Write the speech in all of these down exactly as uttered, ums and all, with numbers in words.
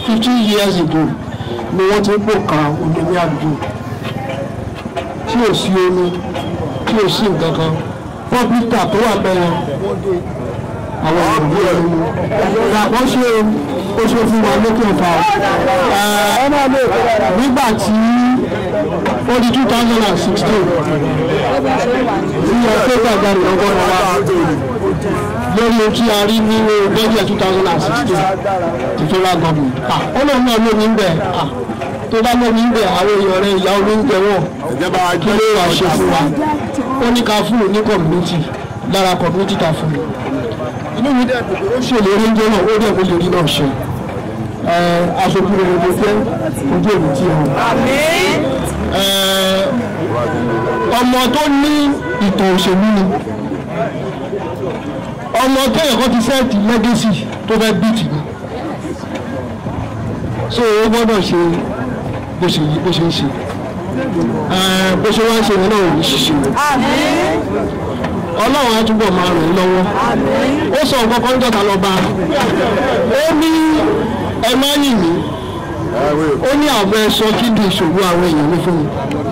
fifty years ago ni wọ́n ti ń pò kan omi ní àdúgbò tí ò sí omi tí ò sí nǹkan kan pọ́pítà tó wà bẹ́ẹ̀ àwọn ìgbé ẹni ìyàpọ̀ ṣe ó ṣe fún wa lókè ọ̀fà nígbà tí ó di two thousand and sixteen tí ọ̀pẹ́ gbàgbà ìrọ̀gbọ́n wa lórí ohun tí a rí nínú bẹ́jẹ̀ two thousand and sixteen ti federal government ó lóun náà lómi ń bẹ̀ tó bá lómi ń bẹ̀ àwọn èèyàn rẹ̀ ìyá olóúnjẹ wọ̀ kí ló wà ṣe fún wa ó ní ká fún un ní community lára community ta fún un inú mi dẹ̀ ó ṣèlérí oúnjẹ náà ó dẹ̀ kó lè rí náà ṣe aṣojú rẹ̀ ló jẹ́ ojú èmi tí ó ọmọ tó ní ìtàn òṣèlú ni ọmọ tó yẹ kó ti sẹ́ẹ̀tì lẹ́gẹ́sì tó fẹ́ bíìtì ni so ó gbọ́dọ̀ ṣe bó ṣe bó ṣe ń ṣe bó ṣe wá ń ṣe náà ò ní ṣiṣẹ́ ọlọ́run á túbọ̀ máa ràn lọ́wọ́ ó sọ nǹkan kan jọ̀ta lọ́ba ó ní ẹ má yìn mí ó ní àwọn ẹ̀ṣọ́ kí ni ìṣòro àwọn èèyàn ní fún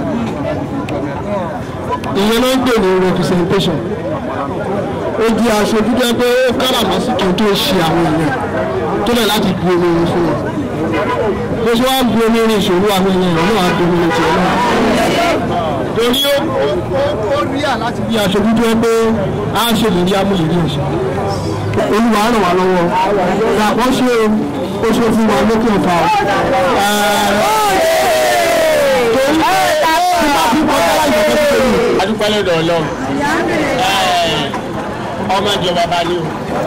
mi ìyẹn ló ń pè ní representation ó di aṣojú jẹ́ pé ó káràmásìkì tó ṣe àwọn èèyàn tó lẹ̀ láti bu omi rin fún wọn bó ṣe wá ń bu omi rin ìṣòro àwọn èèyàn náà á bu omi rin tiẹ̀ náà torí ó rí à láti bí aṣojú jẹ́ pé á ṣe lè rí amúlẹ̀ ní ọ̀sẹ̀ olúwa ràn wá lọ́wọ́ ìyàpọ̀ ṣe ó ṣe fún wa lókè ọ̀fà adúpẹ́ lọ́dọ̀ ọlọ́run ọmọ ìjọba bá ní o.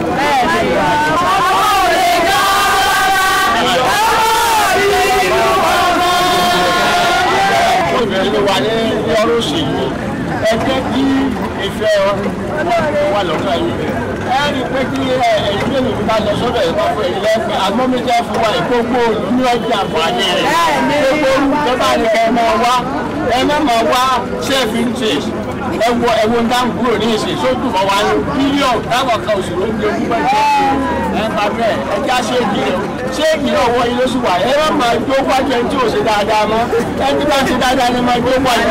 obìnrin wà ní ọrọ̀ òṣèlú ẹgbẹ́ bí ìfẹ́ wà lọ́kàn yìí ẹ rí i pé kí ẹ̀yìn lè nìyí bá lọ sọ́dọ̀ ìwà fún ẹ̀yìn lẹ́fẹ̀ẹ́ agbọ́míjẹ́ fún wa ìkókó ní ọjà àǹfààní rẹ̀ gbogbo ìjọba ni ẹ máa wá ẹ má máa wá self interest ẹ wo ẹ wo ń dáhùn kúrò ní ìsìn sódù mọ́ wa ní bílíọ̀nù táwọn kan oṣù ló ń gbé ogún bẹ́ẹ̀ ẹ bá bẹ́ẹ̀ ẹ já ṣéèkì rẹ ṣéèkì náà wọ ilé oṣù wà ẹ má máa jó wájú ẹni tí ò ṣe dáadáa mọ́ ẹni bá ṣe dáadáa ni máa jó wájú.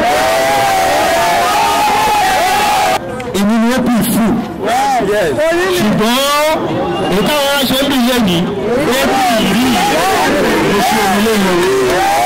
èmi ni ó bí fún ṣùgbọ́n ìtawọ́ ṣe ń bí yẹn ní ó bí ìrí oṣù omi lẹ́yìn.